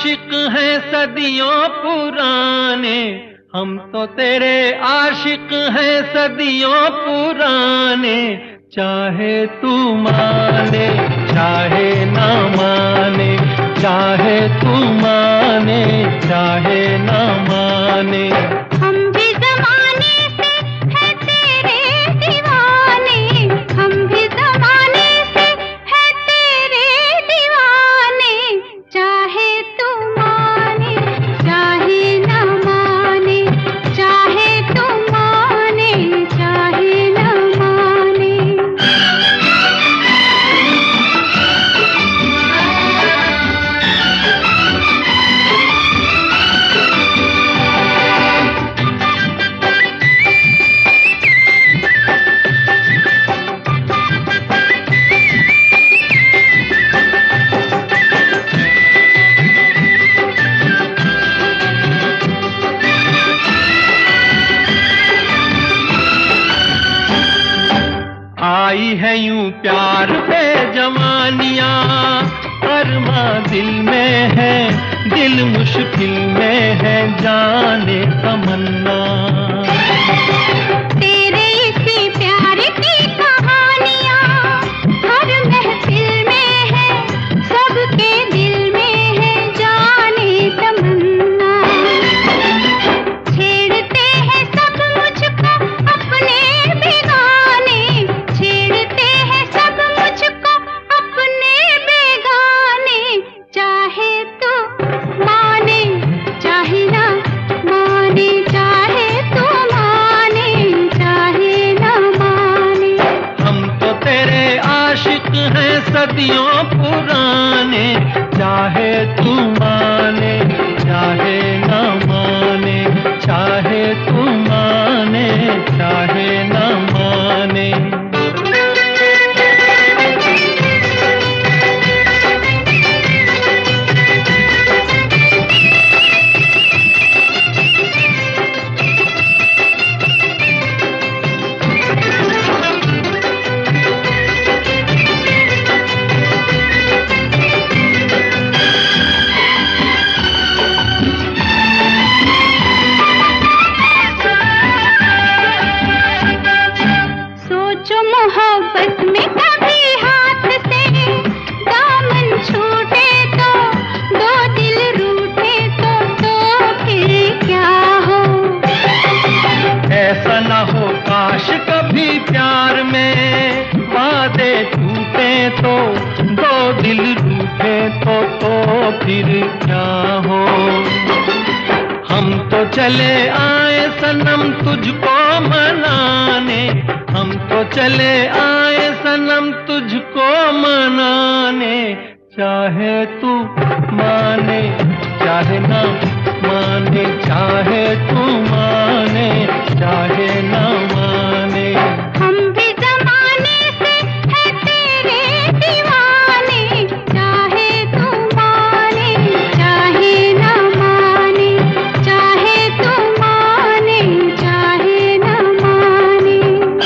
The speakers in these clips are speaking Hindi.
आशिक हैं सदियों पुराने, हम तो तेरे आशिक हैं सदियों पुराने। चाहे तू माने चाहे ना माने, चाहे तू माने चाहे ना माने, हम भी ज़माने से है तेरे दीवाने, हम भी ज़माने से है तेरे दीवाने। चाहे तू माने चाहे ना माने, चाहे तू माने चाहे ना माने। आई है यूं प्यार पे जवानियां, अरमा दिल में है, दिल मुश्किल में है, जाने तमन्ना। तेरे इसी प्यार की कहानियां हर महफिल में है, सबके दिल में है, जाने तमन्ना। छेड़ते हैं सब मुझको अपने बेगाने, छेड़ते हैं सब मुझको अपने बेगाने। चाहे तो माने चाहे ना माने, चाहे तो माने चाहे ना माने। हम तो तेरे आशिक हैं सदियों पुराने, चाहे तू माने चाहे ना माने, चाहे तू माने चाहे ना माने। सोचो मोहब्बत में कभी हाथ से दामन छूटे तो, दो दिल रूठे तो फिर क्या हो। ऐसा ना हो काश कभी प्यार में वादे टूटे तो, दो दिल रूठे तो फिर क्या हो। हम तो चले आए सनम तुझको मनाने, हम तो चले आए सनम तुझको मनाने। चाहे तू माने चाहे ना माने, चाहे तू माने चाहे ना माने। हम भी ज़माने से है तेरे दीवाने, चाहे तू माने चाहे ना माने, चाहे तू माने चाहे ना माने।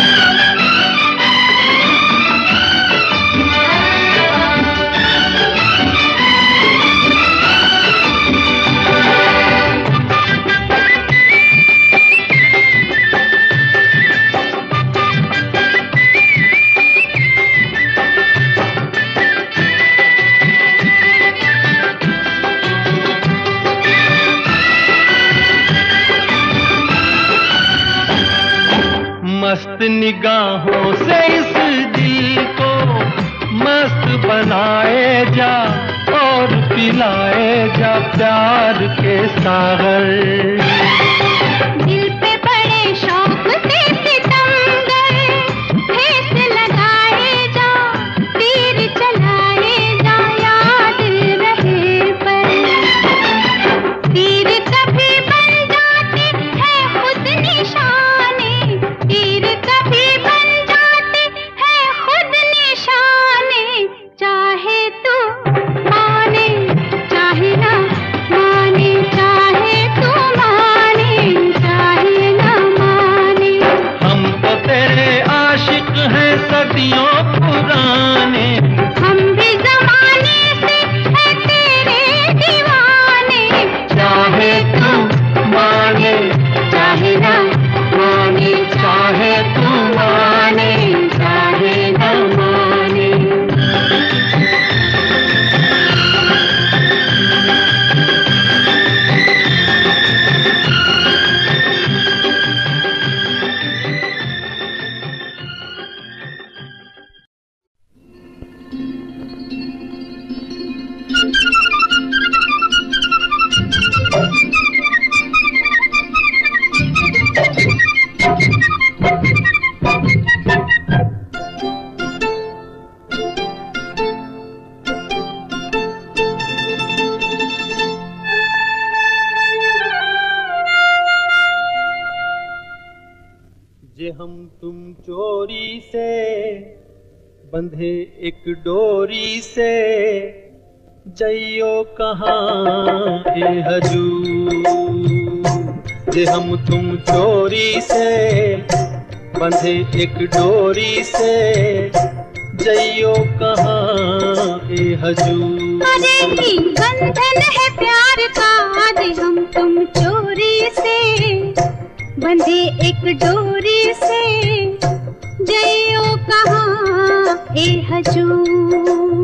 मस्त निगाहों से इस दिल को मस्त बनाए जा, और पिलाए जा प्यार के सागर। दिल पे बड़े शौक से सितमगर ठेस लगाए जा, तीर चलाए जा, याद रहे पर। तीर कभी बन जाते हैं खुद निशाने, तीर कभी बन जाते हैं खुद निशाने। चाहे तू माने चाहे ना माने, चाहे तू माने चाहे ना माने। हम तो तेरे आशिक हैं सदियों पुराने, हम भी ज़माने से है तेरे दीवाने। से बंधे एक डोरी से जइयो कहाँ ए हजूर। जे हम तुम चोरी से बंधे एक डोरी से जइयो कहाँ ए हजूर। अरे ई बंधन है प्यार का, आज हम तुम चोरी से बंधे एक डोरी से जइयो कहाँ ए हजूर।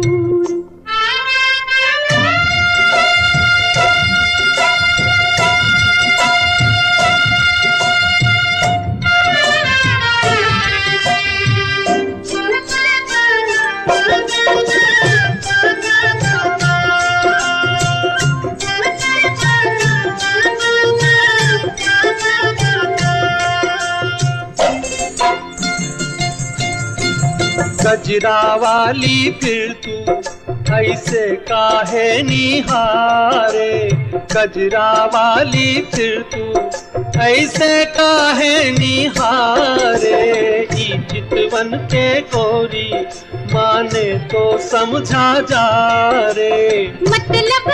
गजरा वाली फिर तू ऐसे काहे निहारे। गजरा वाली फिर तू ऐसे काहे निहारे। ई चितवन के गोरी माने तो समझा जा रे। मतलब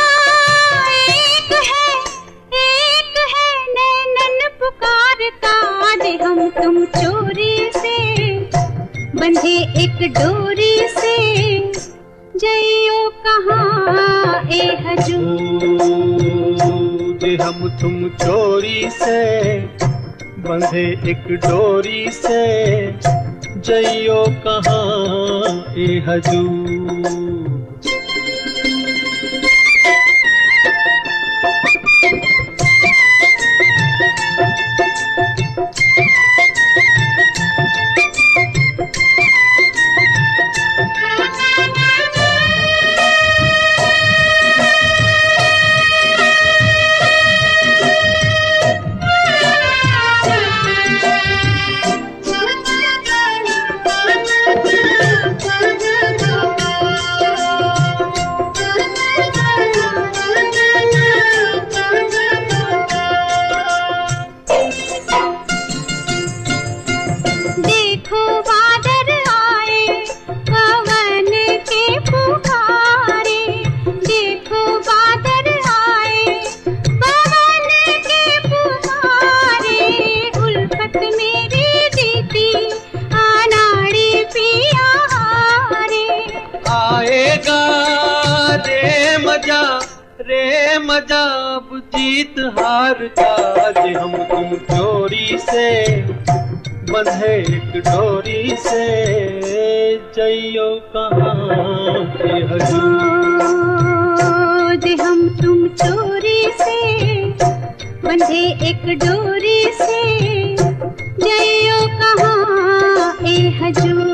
एक है नैनन पुकारता, आज हम तुम चोरी से बंधे एक डोरी से जइयो कहाँ ए हजूर। जे हम तुम चोरी से बंधे एक डोरी से जइयो कहाँ ए हजूर। रे मजा अब जीत हार का। जे हम तुम चोरी से बंधे एक डोरी से जइयो कहाँ ए हजूर। जे हम तुम चोरी से बंधे एक डोरी से जइयो कहाँ ए हजूर।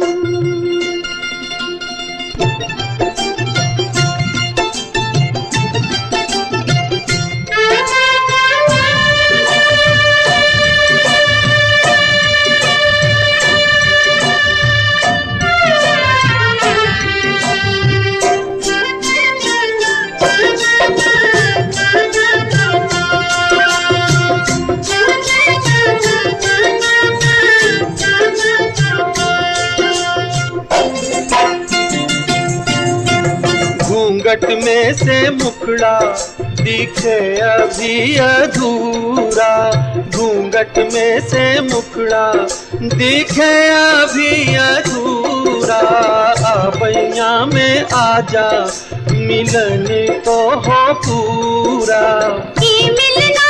घूंघट में से मुखड़ा दिखे अभी अधूरा। घूंघट में से मुखड़ा दिखे अभी अधूरा। आबैया में आजा मिलन तो हो पूरा। ये मिलना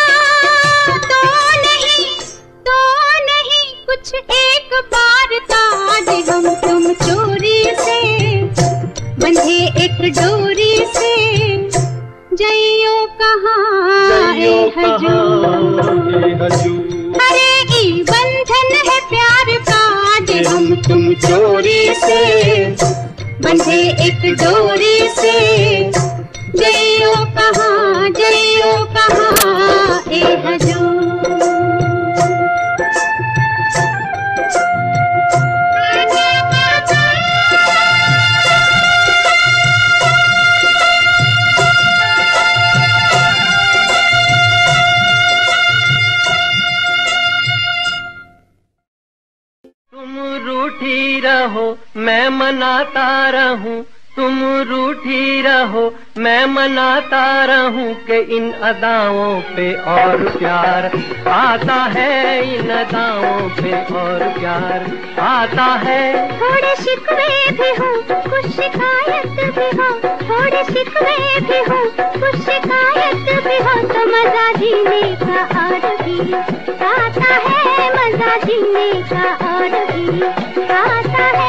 तो नहीं कुछ एक बार था। आज हम तुम चोरी से बंधे एक डोरी से जइयो कहाँ ए हजूर। अरे ई बंधन है प्यार का, आज हम तुम चोरी से बंधे एक डोरी से जइयो कहाँ ए हजूर। तुम रूठी रहो मैं मनाता रहूं, तुम रूठी रहो मैं मनाता रहूं कि इन अदाओं पे और प्यार आता है, इन अदाओं पे और प्यार आता है। थोड़े शिकवे भी हो कुछ शिकायत भी हो, थोड़े शिकवे भी हो कुछ शिकायत भी हो, तो मजा जीने का और भी आता है, मजा जीने का और भी आता है।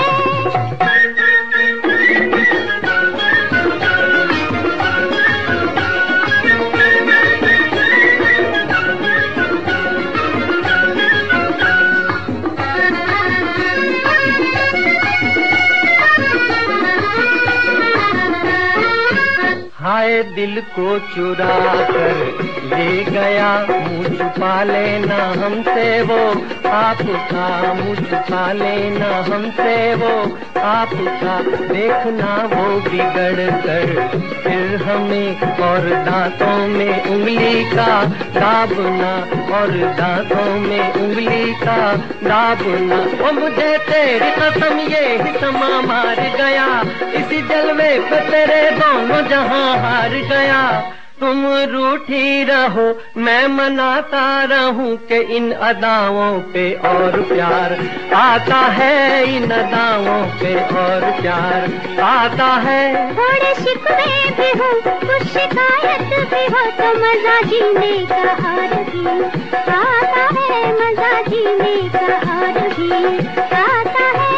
हाय दिल को चुरा कर ले गया, मुँह छुपा लेना हमसे वो आपका, मुँह छुपा लेना हमसे वो आपका। देखना वो बिगड़ कर फिर हमें और दांतों में उंगली का दाबना, और दांतों में उंगली का दाबना। वो मुझे तेरी कसम ये ही समा मार गया, इसी जलवे पे तेरे दोनों जहां हार गया। तुम रूठी रहो मैं मनाता रहूं कि इन अदाओं पे और प्यार आता है, इन अदाओं पे और प्यार आता है। थोड़े शिकवे भी हो कुछ शिकायत भी हो, तो मजा जीने का और भी आता है, मजा जीने का और भी आता है।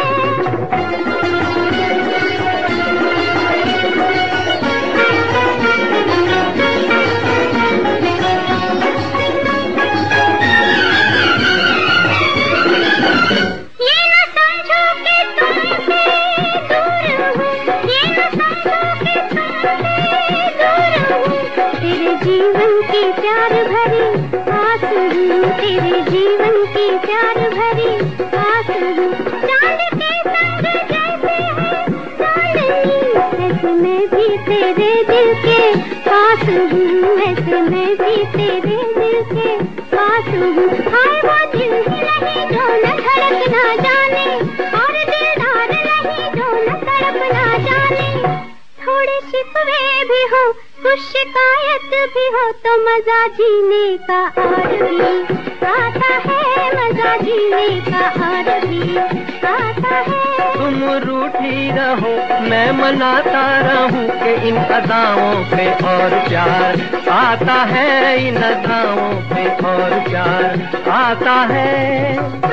जीवन की प्यार भरी आस हूँ, तेरे जीवन की प्यार भरी आस हूँ। चांद के संग जैसे है चांदनी, ऐसे मैं भी तेरे दिल के पास हूँ, ऐसे मैं भी तेरे दिल के पास हूँ। हाय वो दिल ही नहीं जो न धड़क ना जाने, और दिलदार नहीं जो न तड़प ना जाने। थोड़े शिकवे भी हो कुछ शिकायत भी हो, तो मजा जीने का और भी आता है, मजा जीने का और भी आता है। तुम रूठी रहो मैं मनाता रहूं कि इन अदाओं पे और प्यार आता है, इन अदाओं पे और प्यार आता है।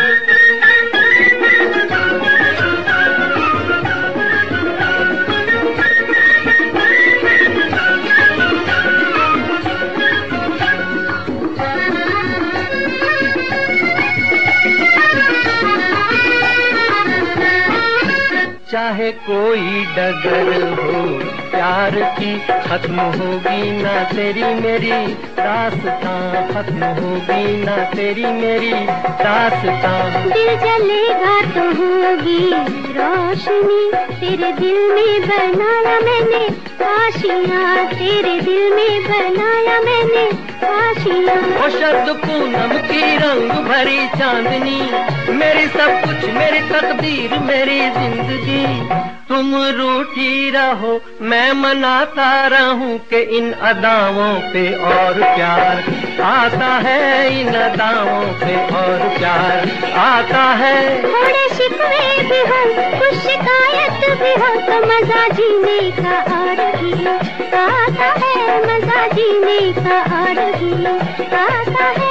चाहे कोई डगर हो प्यार की, खत्म होगी ना तेरी मेरी दास्तां, खत्म होगी ना तेरी मेरी दास्तां। दिल जलेगा तो होगी रोशनी, तेरे दिल में बनाया मैंने आशियाँ, तेरे दिल में बनाया मैंने आशियाँ। वो शब्द पूनम की रंग भरी चांदनी, मेरी सब कुछ मेरी तकदीर मेरी जिंदगी। तुम रूठी रहो मैं मनाता रहूं कि इन अदाओं पे और प्यार आता है, इन अदाओं पे और प्यार आता है। थोड़े शिकवे भी हो कुछ शिकायत भी हो, तो मजा जीने का और भी आता है, मजा जीने का और भी आता है।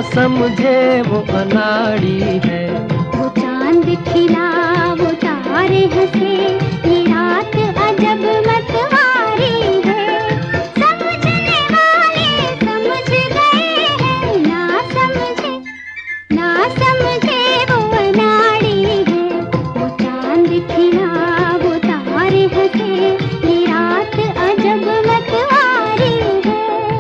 समझे वो अनाड़ी है। वो चांद खिला वो तारे हंसे, ये रात अजब मतवारी है। समझने वाले समझ गए हैं, ना समझे वो अनाड़ी है। वो चांद खिला वो तारे हंसे, ये रात अजब मतवारी है।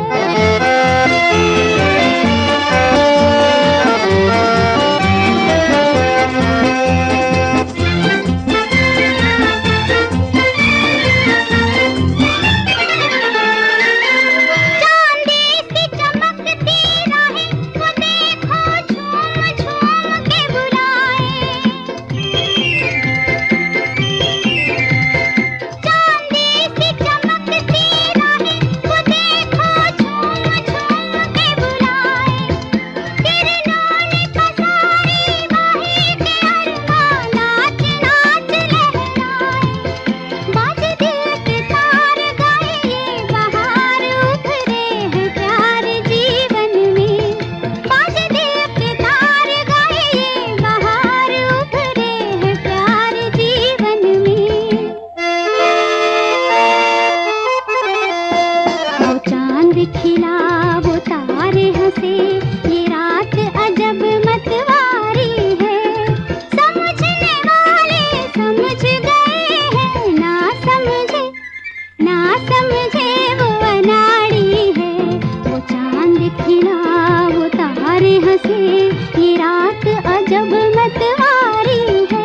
खिला वो तारे हंसे, ये रात अजब मतवारी है। समझने वाले समझ गए हैं, ना समझे वो अनाड़ी है। वो चांद खिला वो तारे हंसे, ये रात अजब मतवारी है।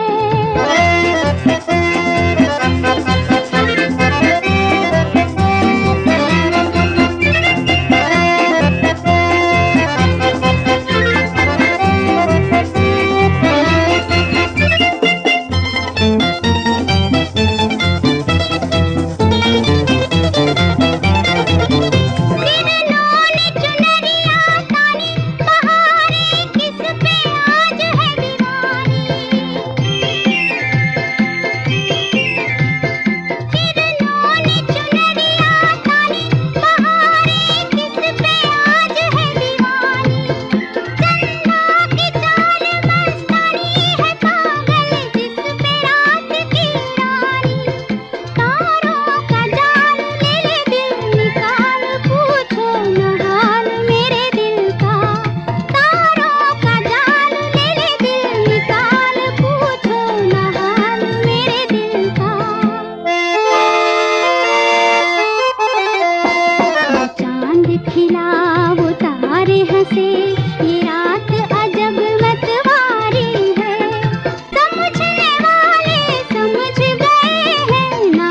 खिला वो तारे हंसे, ये रात अजब मतवारी है। समझने वाले समझ गए हैं, ना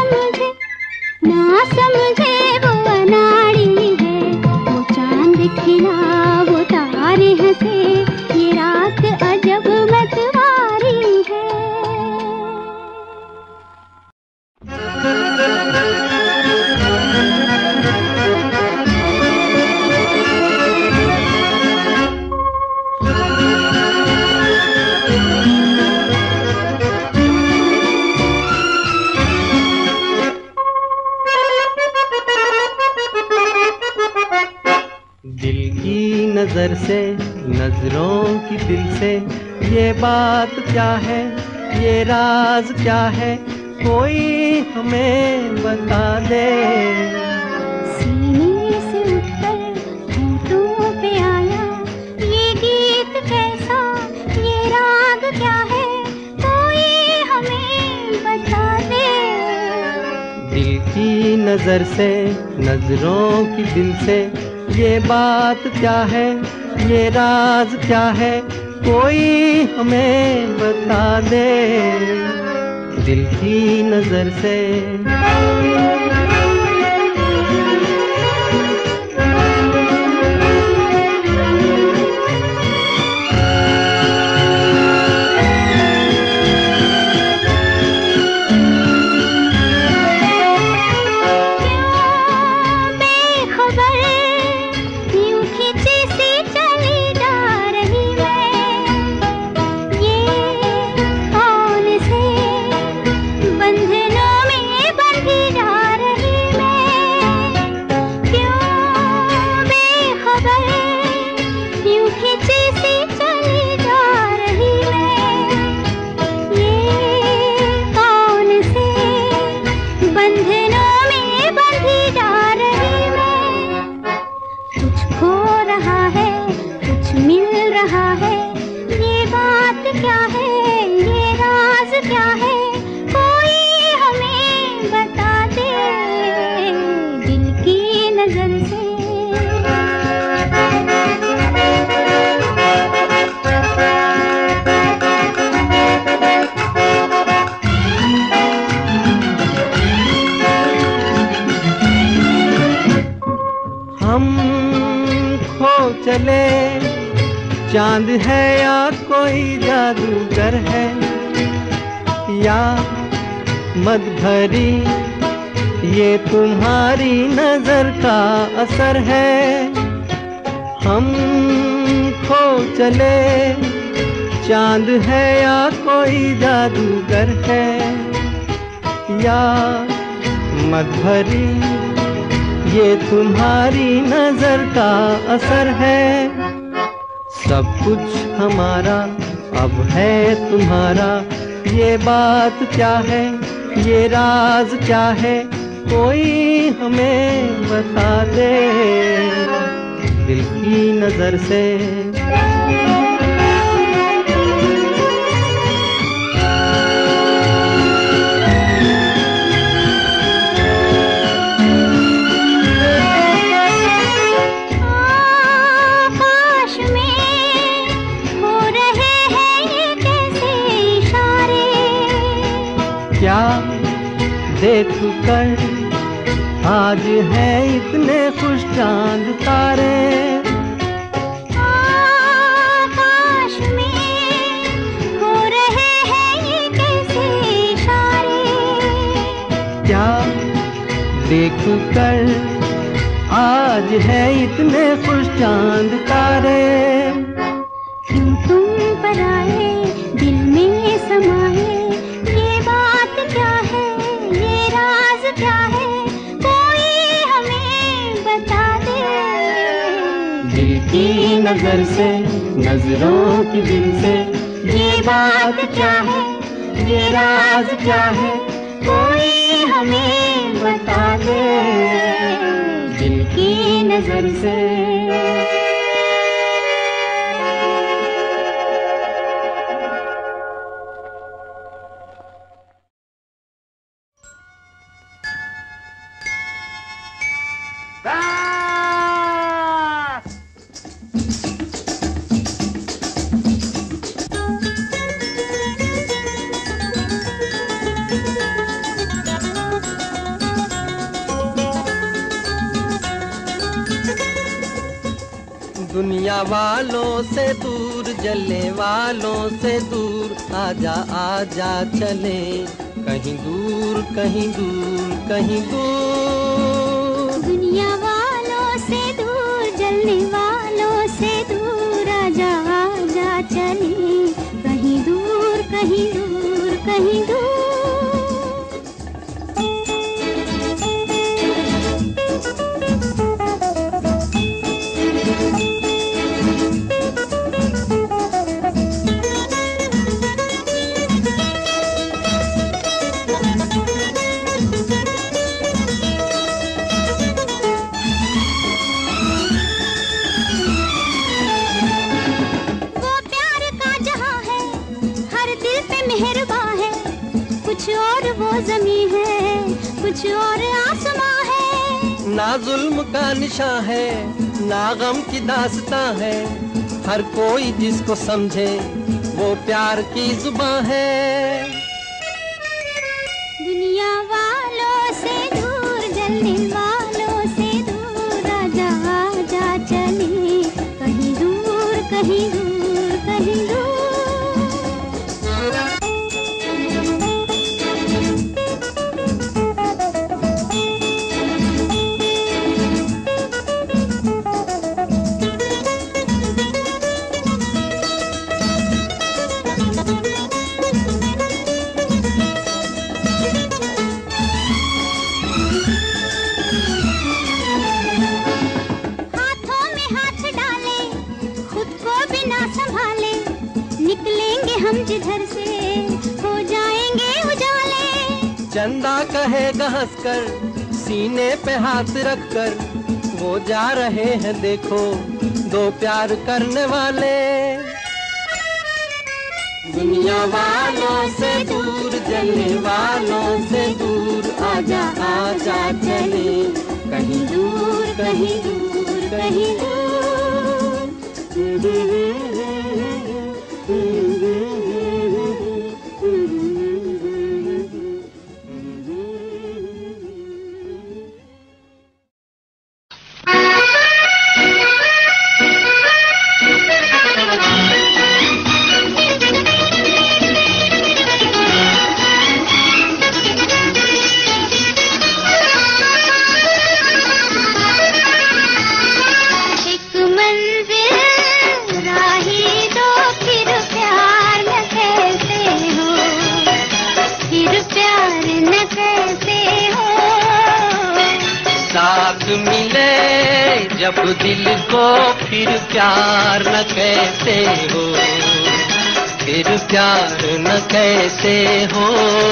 समझे वो अनाड़ी है। वो चांद खिला वो तारे हंसे, ये रात अजब मतवारी है। दिल की नजर से नजरों की दिल से, ये बात क्या है, ये राज क्या है, कोई हमें बता दे। सीने से उठकर होठों पे आया ये गीत कैसा, ये राग क्या है, कोई हमें बता दे। दिल की नजर से नजरों की दिल से, ये बात क्या है, ये राज क्या है, कोई हमें बता दे। दिल की नजर से बंधनों में बंधी जा रही चांद है या कोई जादूगर है, या मद भरी ये तुम्हारी नजर का असर है। हम खो चले, चांद है या कोई जादूगर है, या मद भरी ये तुम्हारी नजर का असर है। सब कुछ हमारा अब है तुम्हारा, ये बात क्या है, ये राज क्या है, कोई हमें बता दे दिल की नजर से। क्या देख कर आज है इतने खुश चांद तारे, आकाश में हो रहे हैं ये कैसे इशारे। क्या देख कर आज है इतने खुश चांद तारे। क्यों तुम पर आए दिल में समाए, क्या है ये राज क्या है, कोई हमें बता दे दिल की नजर से, नजरों की दिल से, ये बात क्या है, ये राज क्या है, कोई हमें बता दे दिल की नजर से। दुनिया वालों से दूर, जलने वालों से दूर, आजा आजा चले कहीं दूर, कहीं दूर, कहीं दूर। दुनिया वालों से दूर, जलने वालों से दूर, आजा आजा चले कहीं दूर, कहीं दूर, कहीं दूर। कुछ और वो ज़मीं है, कुछ और आसमां है। ना जुल्म का निशान है, ना गम की दास्तां है, हर कोई जिसको समझे वो प्यार की जुबां है। दुनिया वालों से दूर, जलने वालों से दूर, आजा आजा चले कहीं दूर, कहीं दूर, कहीं दूर। निकलेंगे हम जिधर से, हो जाएंगे उजाले। चंदा कहेगा हंसकर, सीने पे हाथ रखकर, वो जा रहे हैं देखो दो प्यार करने वाले। दुनिया वालों से दूर, जलने वालों से दूर, आजा आजा चले कहीं दूर, कहीं दूर, कहीं दूर। जब दिल को फिर प्यार न कहते हो, फिर प्यार न कहते हो।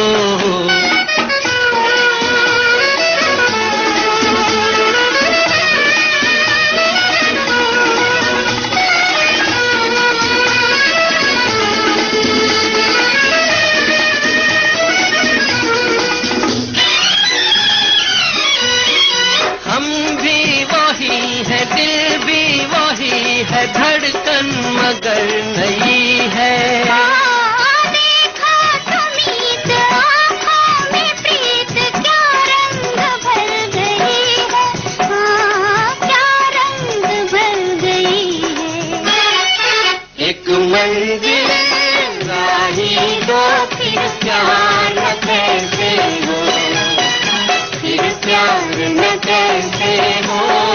दिल भी वही है, धड़कन मगर नहीं है। देखा तुमीत आँखों में प्रीत, क्या रंग भर गई है, क्या रंग भर गई है। एक मंजिल राही दो, फिर प्यार न कहते हो, फिर प्यार न कहते हो।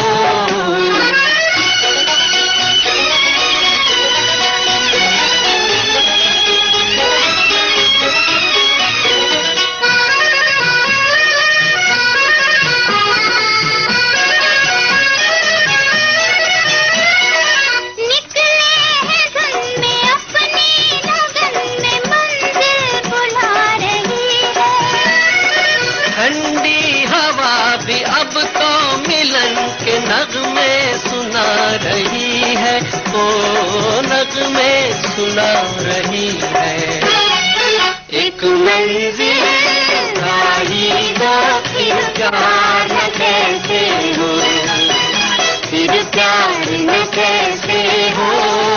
अब तो मिलन के नगमे सुना रही है, ओ नगमे सुना रही है। एक मंजिल राही दो, फिर प्यार न कहते हो, फिर प्यार न कहते हो।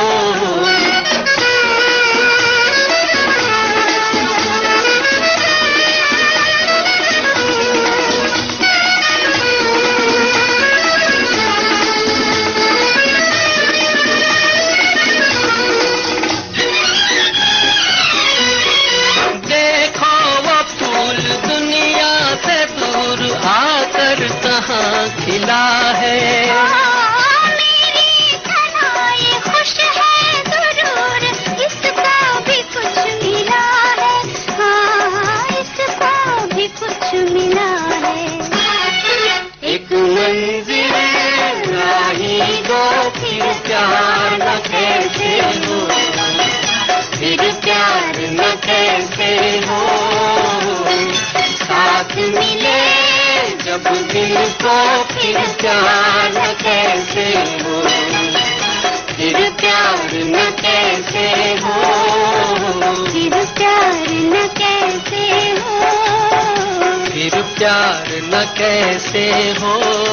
कहाँ खिला है, मेरी थनाए खुश है जरूर, इसको भी कुछ मिला है, हाँ इसको भी कुछ मिला है। एक मंजिल राही दो, फिर प्यार न कहते हो, फिर प्यार न कहते हो। साथ मिले जब दिल को, फिर प्यार न कहते हो, फिर प्यार न कहते हो, फिर प्यार न कहते हो, फिर प्यार न कहते हो।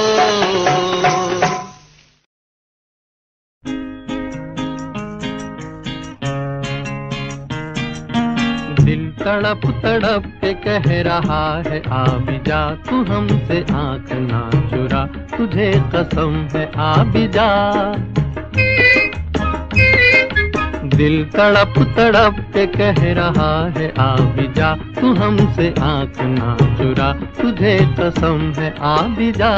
दिल तड़प तड़प के कह रहा है, आ भी जा तू हमसे आँख ना चुरा, तुझे कसम है आ भी जा। दिल तड़प तड़प के कह रहा है, आ भी जा तू हमसे आँख ना चुरा, तुझे कसम है आ भी जा।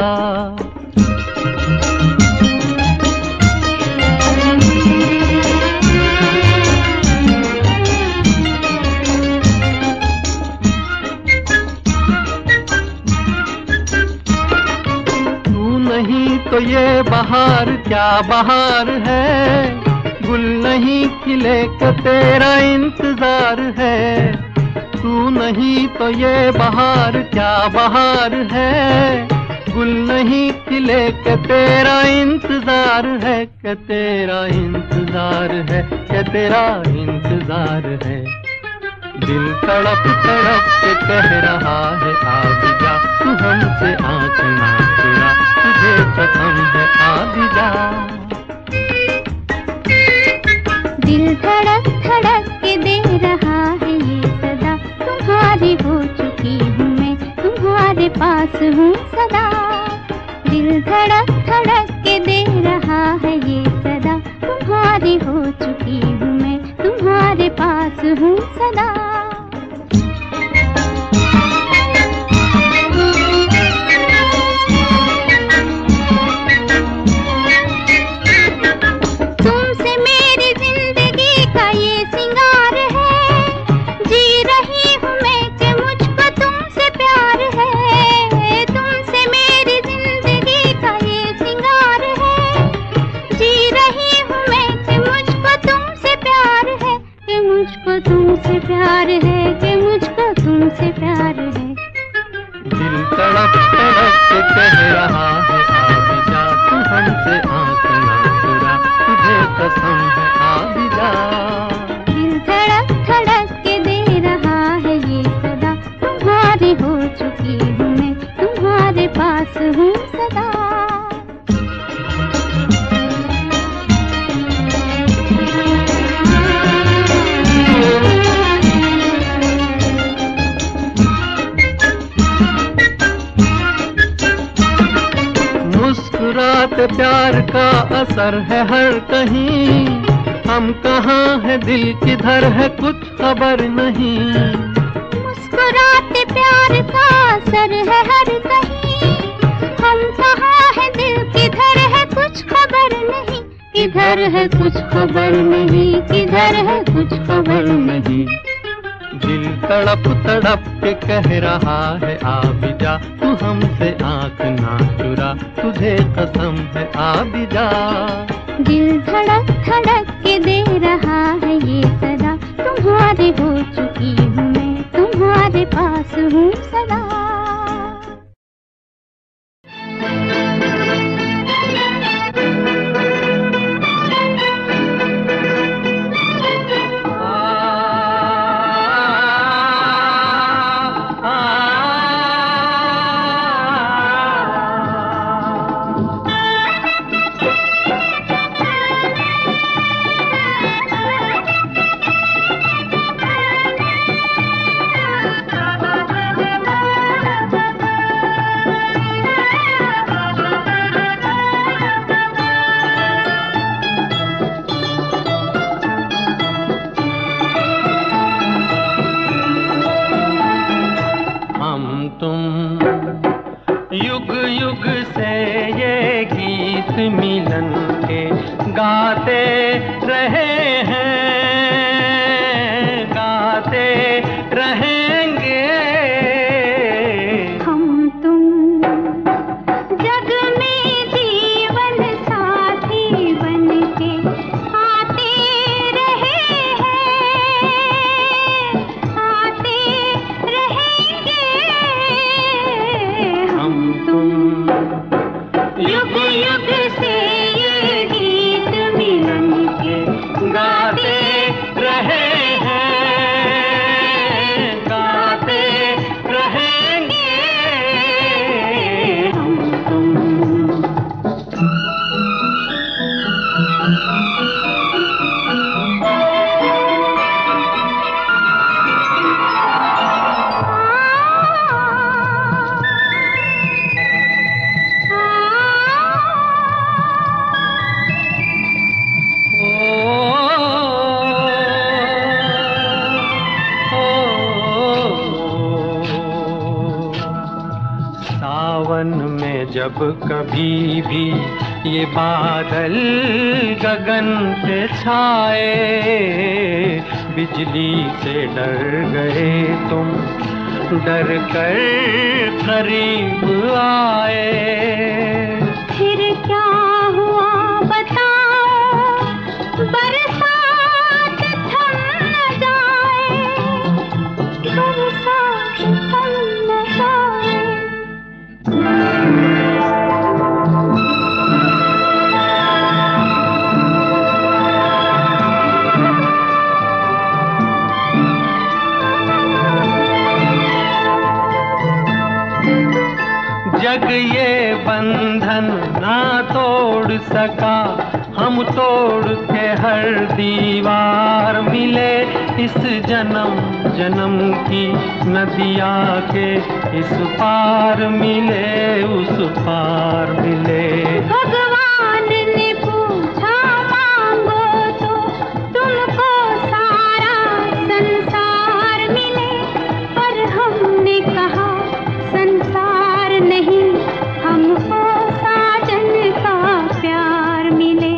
तो ये बहार क्या बहार है, गुल नहीं खिले का तेरा इंतजार है। तू नहीं तो ये बहार क्या बहार है, गुल नहीं खिले का तेरा इंतजार है, कि तेरा इंतजार है, कि तेरा इंतजार है। दिल तड़प तड़प के कह रहा है, आ भी जा तू हमसे आँख ना चुरा, तुझे कसम है आ भी जा। दिल धड़क धड़क के दे रहा है ये सदा, तुम्हारी हो चुकी हूँ मैं, तुम्हारे पास हूँ सदा। दिल धड़क धड़क के दे रहा है ये सदा, तुम्हारी हो चुकी हूँ मैं, तुम्हारे पास हूँ सदा। मुझको तुमसे प्यार है, कि मुझको तुमसे प्यार है। दिल तड़प तड़प के कह रहा है आ भी जा, तू हमसे आँख ना चुरा, तुझे कसम है आ भी जा। दिल धड़क धड़क के दे रहा है ये सदा, तुम्हारी हो चुकी हूँ मैं, तुम्हारे पास हूँ सदा। मुस्कुराते प्यार का असर है हर कहीं, हम कहाँ है दिल किधर है कुछ खबर नहीं। मुस्कुराते प्यार का असर है हर कहीं, हम कहाँ है दिल किधर है कुछ खबर नहीं। किधर है कुछ खबर नहीं, किधर है कुछ खबर नहीं। दिल तड़प तड़प के कह रहा है आ भी जा, तू हमसे आँख ना चुरा, तुझे कसम है आ भी जा। दिल धड़क धड़क के दे रहा है ये सदा, तुम्हारी हो चुकी हूँ मैं, तुम्हारे पास हूँ सदा। युग युग से ये गीत मिलन के गाते रहे हैं, गाते रहेंगे। हम तुम जग में जीवन साथी बनके आते रहे हैं, आते रहेंगे। हम तुम युग युग से ये गीत मिलन के गाते रहे हैं, गाते रहेंगे। हम तुम सावन में जब कभी भी ये बादल गगन पे छाए, बिजली से डर गए तुम, डर कर करीब आए। फिर क्या हुआ बताओ, बरसात थम न जाए, बरसात थम न जाए। जग ये बंधन ना तोड़ सका, हम तोड़ के हर दीवार मिले। इस जन्म जन्म की नदिया के इस पार मिले, उस पार मिले। भगवान ने पूछा मांगो तो तुमको सारा संसार मिले, पर हमने कहा संसार नहीं, हमको साजन का प्यार मिले।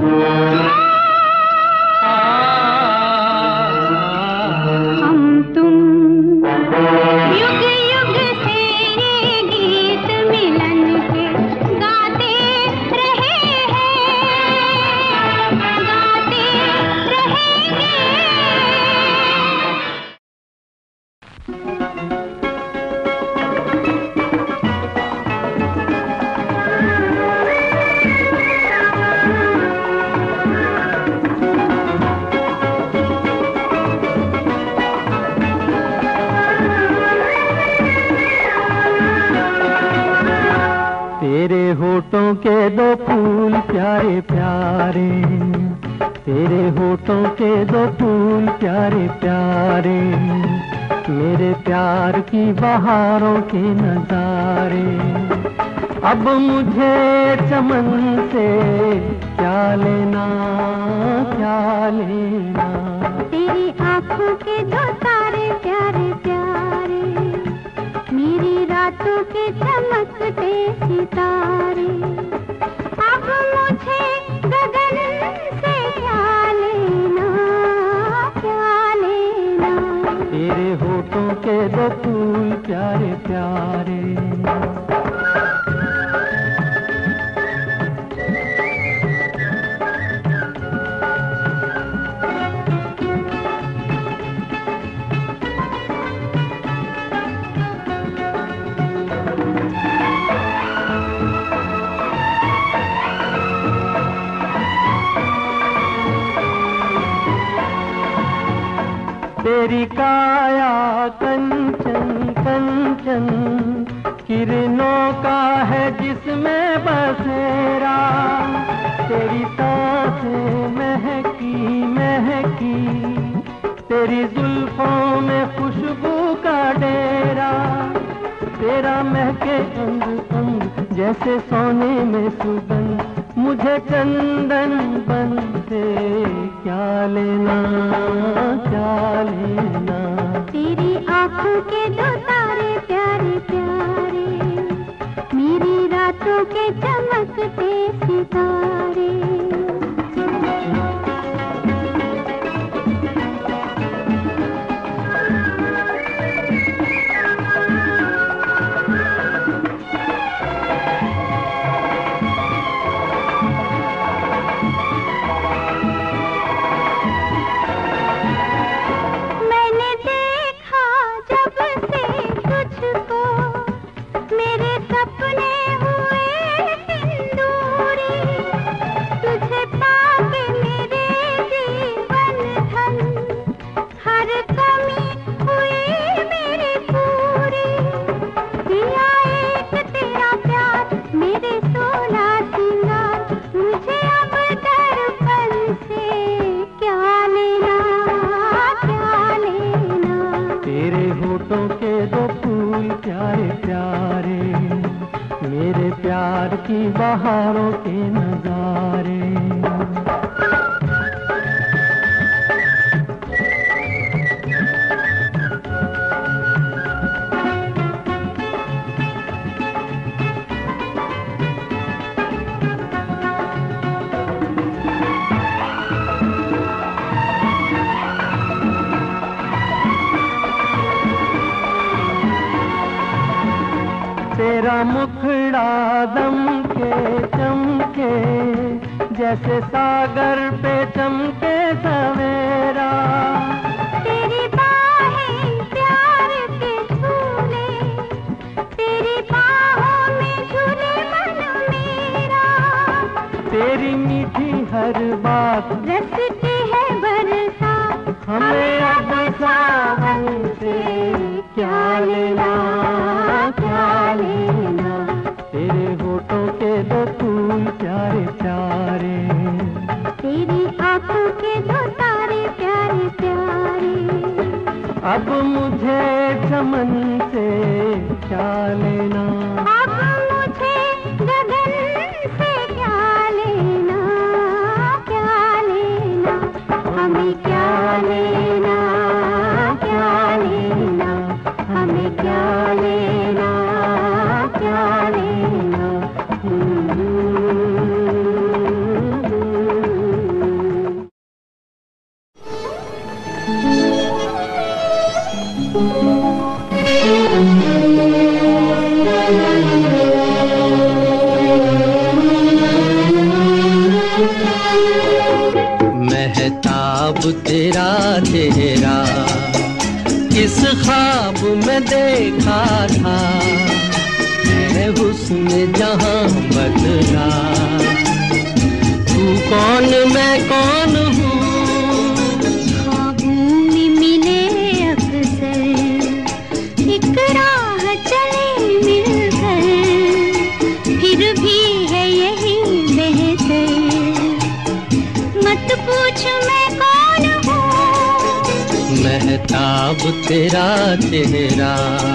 हम तुम युग युग से ये गीत मिलन के गाते दो फूल प्यारे प्यारे, तेरे होठों के दो फूल प्यारे प्यारे, मेरे प्यार की बहारों के नजारे। अब मुझे चमन से क्या लेना क्या लेना, तेरी आंखों के दो तारे प्यारे प्यारे, मेरी रातों के चमकते सितारे। अब मुझे गगन से क्या लेना क्या लेना, तेरे होठों के दो फूल प्यारे प्यारे। तेरी काया कंचन कंचन, किरणों का है जिसमें बसेरा, तेरी सांसें महकी महकी, तेरी जुल्फों में खुशबू का डेरा, तेरा महके अंग अंग जैसे सोने में सुगंध, मुझे चंदन बन से क्या लेना क्या लेना, तेरी आंखों के दो तारे प्यारे प्यारे, मेरी रातों के चमकते सितारे। की बहारों के नजारे। तेरा मुखड़ा दम के चमके जैसे सागर पे चमके सवेरा। तेरी बाहें प्यार के झूले, तेरी बाहों में झूले मन मेरा। तेरी मीठी हर बात रसती है बरसात, हमें अब सावन से क्या लेना क्या लेना। तेरे होठों के दो फूल प्यारे प्यारे, तेरी आंखों के दो तारे प्यारे प्यारे। अब मुझे चमन से क्या लेना, अब मुझे गगन से क्या लेना क्या लेना। हमें क्या लेना क्या लेना, हमें क्या लेना क्या लेना। महताब तेरा चेहरा किस ख्वाब में देखा था, है हुस्न जहां बदला। तू कौन मैं कौन हूँ, ख्वाबों में मिले अक्सर, एक राह चले मिलकर, फिर भी है यही महताब तेरा चेहरा।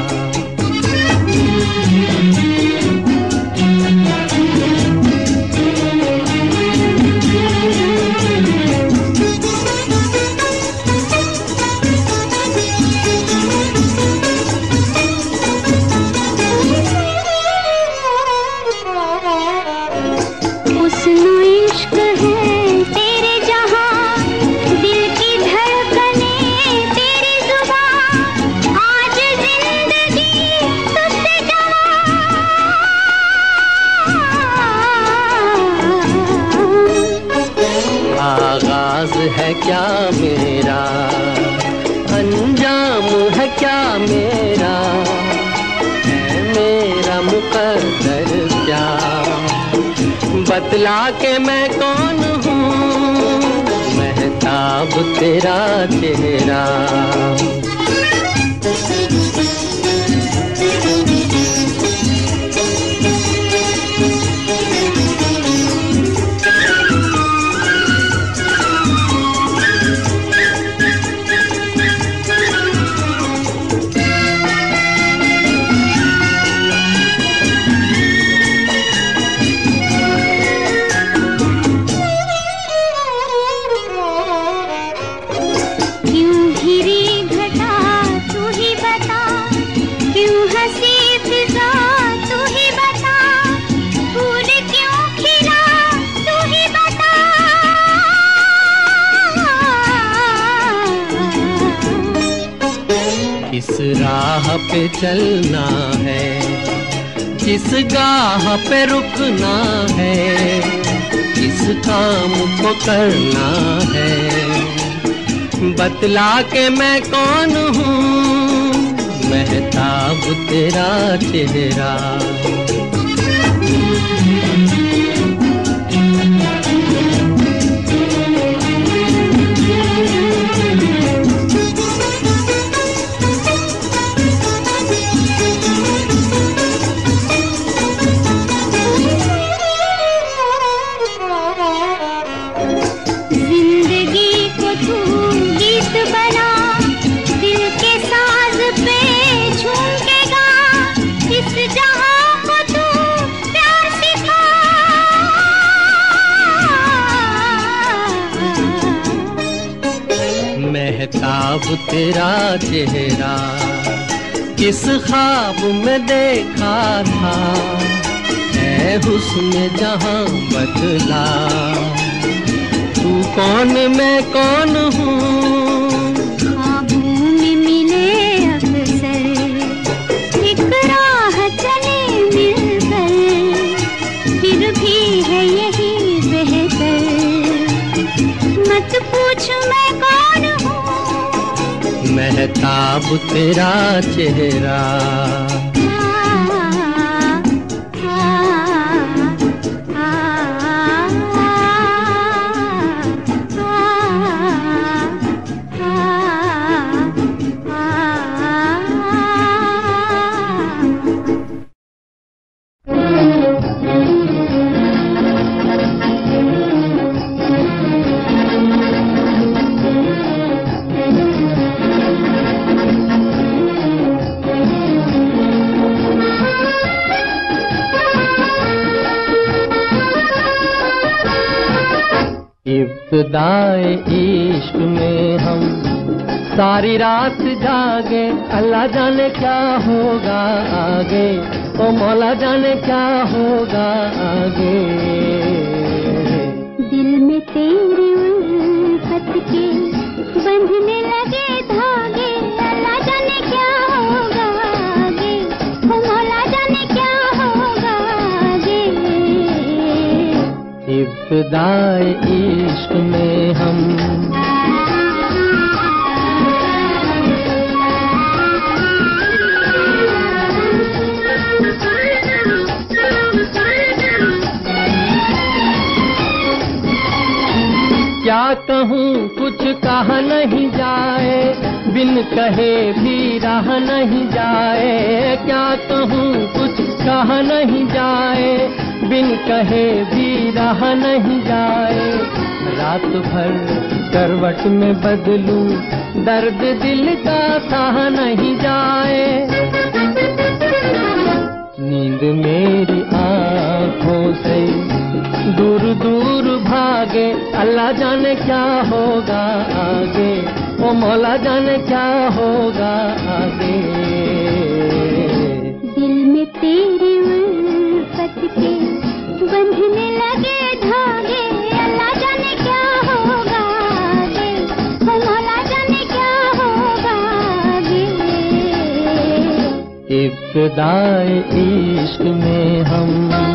है क्या मेरा, अंजाम है क्या मेरा, है मेरा मुकद्दर क्या, बतला के मैं कौन हूँ, महताब तेरा चेहरा। किस राह पे चलना है, किस गाह पे रुकना है, किस काम को करना है, बतला के मैं कौन हूँ, महताब तेरा चेहरा। महताब तेरा चेहरा किस ख्वाब में देखा था, है हुस्न जहां बदला, तू कौन मैं कौन हूँ, ख्वाबों में मिले अक्सर, एक राह चले मिलकर, फिर भी है यही बेहतर, मत पूछ मैं कौन हूँ, महताब तेरा चेहरा। इब्तिदाए इश्क में हम सारी रात जागे, अल्लाह जाने क्या होगा आगे, ओ मौला जाने क्या होगा आगे। दिल में तेरी उल्फत के बंधने लगे धागे, अल्लाह जाने क्या होगा आगे, ओ मौला जाने क्या होगा आगे। इब्तिदाए इश्क में हम क्या कहूँ कुछ कहा नहीं जाए, बिन कहे भी रहा नहीं जाए, क्या कहूँ कुछ कहा नहीं जाए, बिन कहे भी रहा नहीं जाए। रात भर करवट में बदलूं, दर्द दिल का सहा नहीं जाए। नींद मेरी आँखों से दूर दूर भागे, अल्लाह जाने क्या होगा आगे, ओ मौला जाने क्या होगा आगे। दिल में तेरी उल्फत के बंधने लगे धागे, अल्लाह जाने क्या होगा आगे, ओ मौला जाने क्या होगा आगे। इब्तिदाए इश्क में हम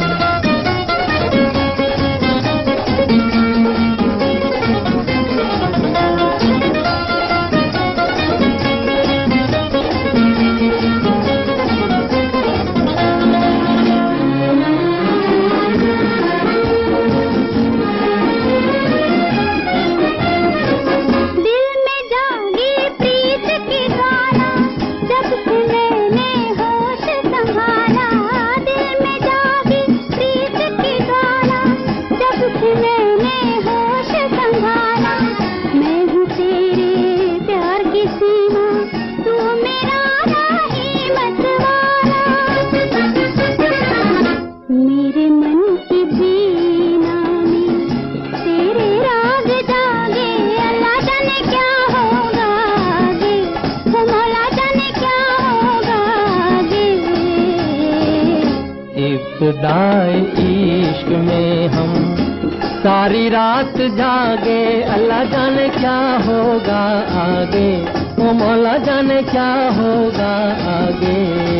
इब्तिदाए इश्क में हम सारी रात जागे, अल्लाह जाने क्या होगा आगे, ओ मौला जाने क्या होगा आगे।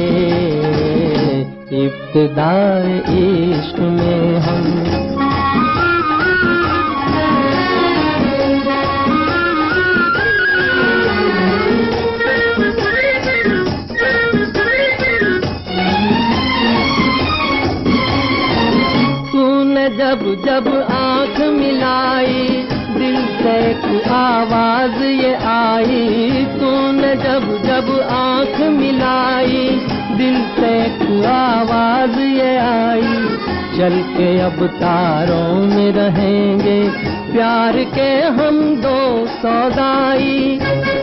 इब्तिदाए इश्क में हम जब जब आँख मिलाई, दिल से एक आवाज ये आई। तूने जब जब आँख मिलाई, दिल से एक आवाज ये आई। चल के अब तारों में रहेंगे, प्यार के हम दो सौदाई।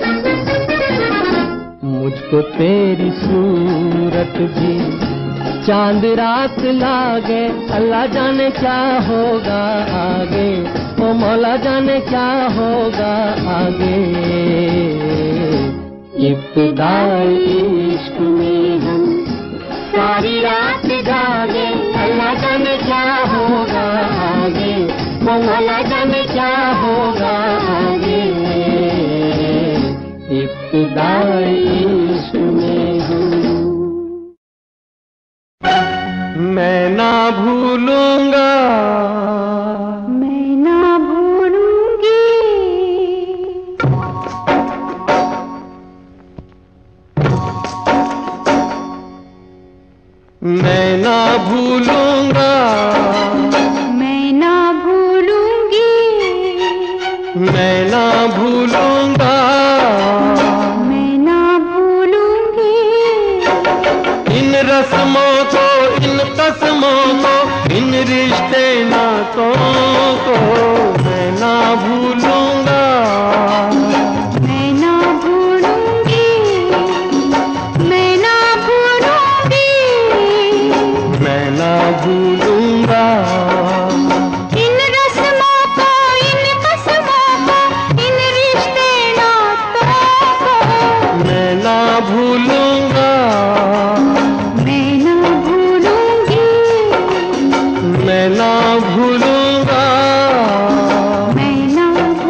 मुझको तेरी सूरत भी चांद रात लागे, अल्लाह जाने क्या होगा आगे, ओ मौला जाने क्या होगा आगे। इब्तिदाए इश्क में हम सारी रात जागे, अल्लाह जाने क्या होगा आगे, ओ मौला जाने क्या होगा आगे। इब्तिदाए इश्क में हम मैं ना भूलूंगा, मैं ना भूलूंगी, मैं ना भूलूंगा, मैं ना भूलूंगी, मैं ना भूलूंगा, मैं ना भूलूंगी। इन रस्मों को, इन कसमों को, इन रिश्ते नातों को मैं ना भूलूंगा, मैं ना भूलूंगी, मैं ना भूलूंगी, मैं ना भूलूंगा। इन रस्मों को, इन कसमों को, इन रिश्ते नातों को मैं ना भूलूंगा, मैं ना भूलूंगी, मैं ना भूलूंगा, मैं ना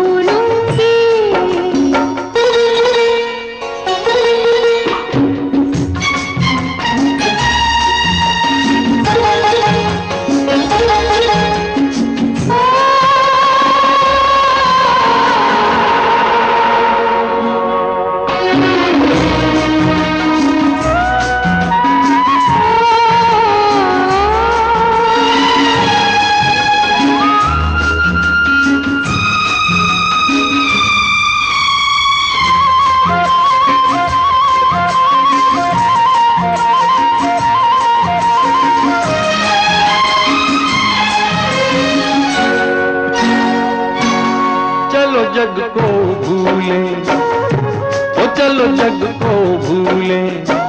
चलो जग को भूले,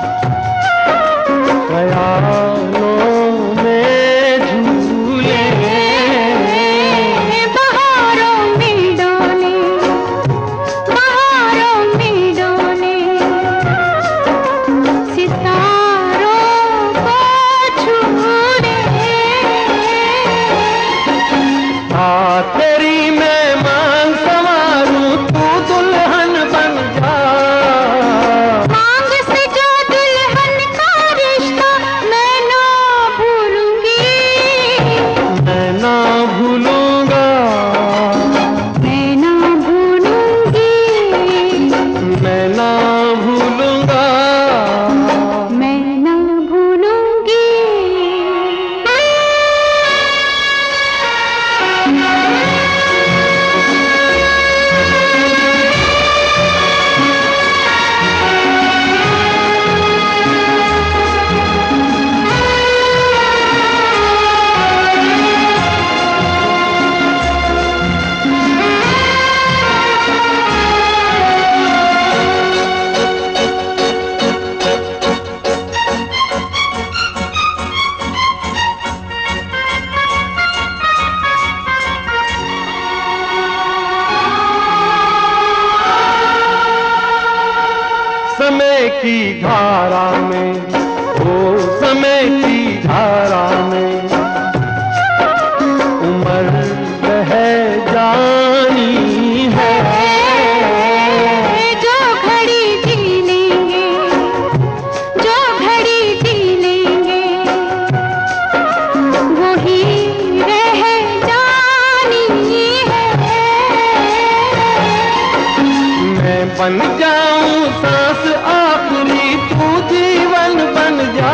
ख्यालों में झूले, बहारों में डोले, बहारों में डोले, सितारों को छूले। हाँ तेरी मैं मांग संवारूं, तू दुल्हन बन जा। मांग से जो दुल्हन का रिश्ता मैं ना भूलूंगी, मैं ना भूलूंगा, मैं ना भूलूंगी, मैं ना भूलूंगा। मैं ना भूलूंगी। समय की धारा में, ओ समय की धारा में, उम्र बह जानी है। जो घड़ी जी लेंगे, जो घड़ी जी लेंगे, वही रह जानी है। मैं बन जाऊं सांस आखिरी, तू जीवन बन जा।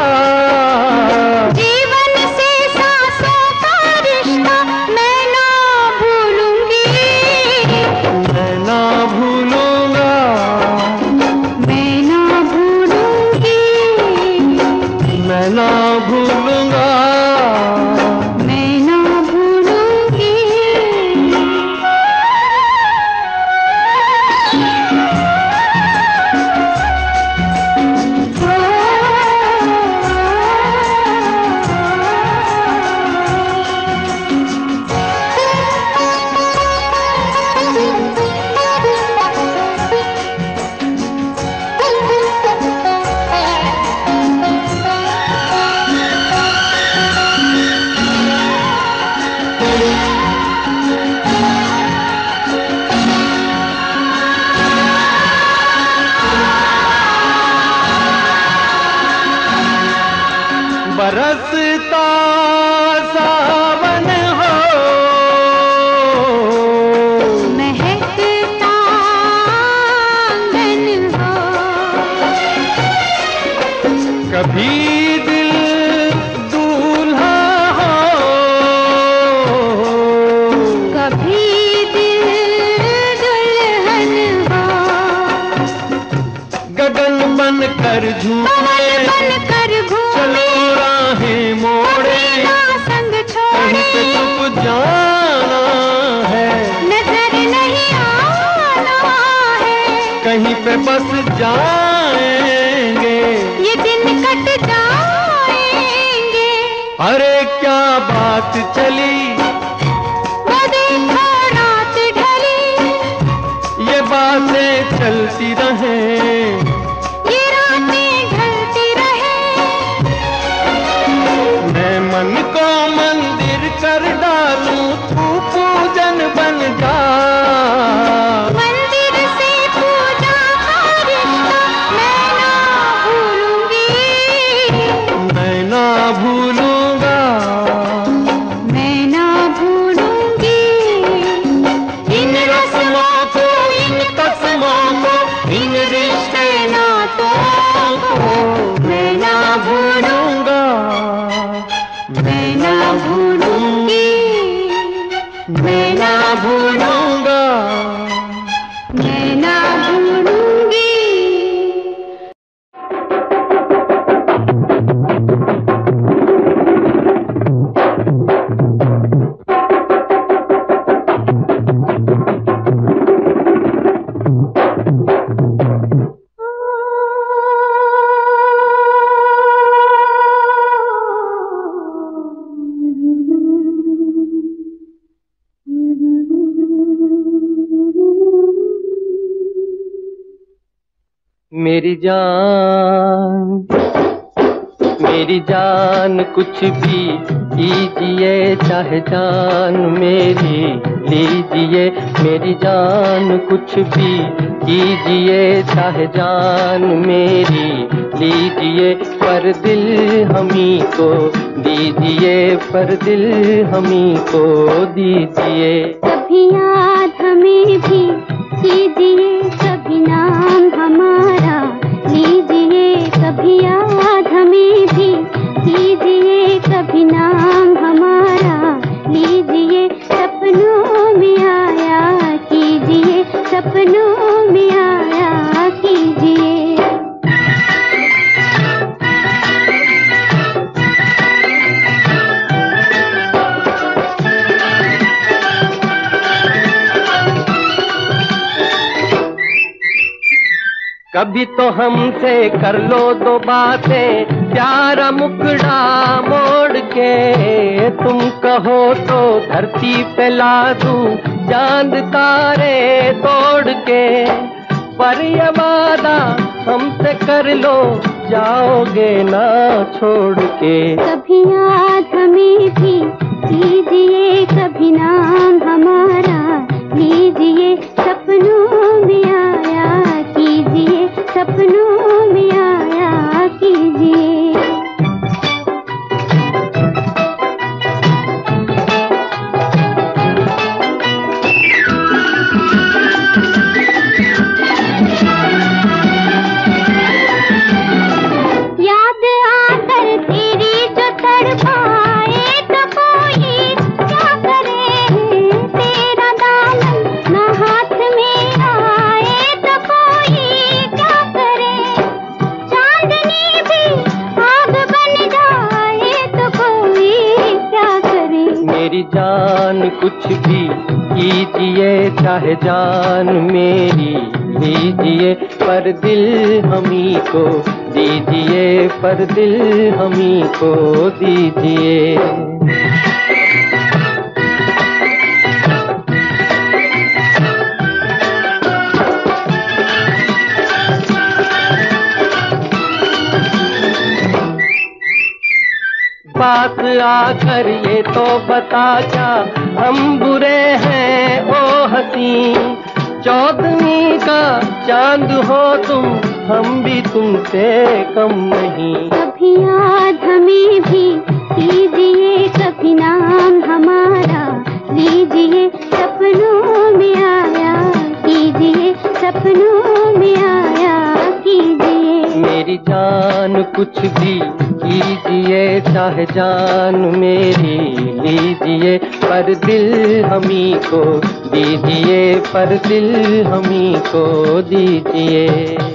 जीवन से सांसों का रिश्ता मैं ना भूलूंगी, मैं ना भूलूंगा, मैं ना भूलूंगी, मैं ना भूलूंगा। मैं ना भूलूंगी। बरसता सावन हो, महकता आंगन हो, कभी दिल दूल्हा हो, कभी दिल दुल्हन हो। गगन बन कर झूमे, बन कर घूमे, चलो राहें मोड़े, ना संग कहीं छोड़े, पे छुप जाना है, नजर नहीं आना है। कहीं पे बस जाएंगे, ये दिन कट जाएंगे। अरे क्या बात चली, वो देखो रात ढली, ये बातें चलती रहें, ये रातें ढलती रहे। मैं मन को मंदिर कर डालूं, तू पूजन बन जा। मंदिर से पूजा का रिश्ता मैं ना भूलूंगी, मैं ना भूलूंगा, मैं ना भूलूंगी। इन रस्मों को, इन कस्मों को, इन रिश्ते ना मेरी जान कुछ भी कीजिए, चाहे जान मेरी लीजिए। मेरी जान कुछ भी कीजिए, चाहे जान मेरी लीजिए। पर दिल हमी को दीजिए, पर दिल हमी को दीजिए। कभी याद हमें भी कीजिए, कभी नाम हमारा लीजिए। कभी याद हमें भी कीजिए, कभी नाम हमारा लीजिए। सपनों में आया कीजिए, सपनों में आया कीजिए। कभी तो हमसे कर लो दो बातें, प्यारा मुखड़ा मोड़ के। तुम कहो तो धरती पे ला दूं चांद तारे तोड़ के। पर ये वादा हमसे कर लो, जाओगे ना छोड़ के। कभी याद हमें भी कीजिए, कभी नाम हमारा लीजिए। सपनों में आया कीजिए, सपनों में आया कीजिए। याद आकर तेरी जो तड़पाए तो कोई क्या करे। तेरा दामन न हाथ में आए तो कोई क्या करे। चांदनी भी आग बन जाए तो कोई क्या करे। मेरी जान कुछ भी कीजिए, चाहे जान मेरी लीजिए। पर दिल हमी को दीजिए, पर दिल हमी को दीजिए। पास आकर ये तो बता क्या हम बुरे हैं ओ हसी। चौदहवीं का चांद हो तुम, हम भी तुमसे कम नहीं। कभी याद हमें भी कीजिए, कभी नाम हमारा लीजिए। सपनों में आया कीजिए, सपनों में आया कीजिए। मेरी जान कुछ भी कीजिए, चाहे जान मेरी लीजिए। पर दिल हमी को दीजिए, पर दिल हमी को दीजिए।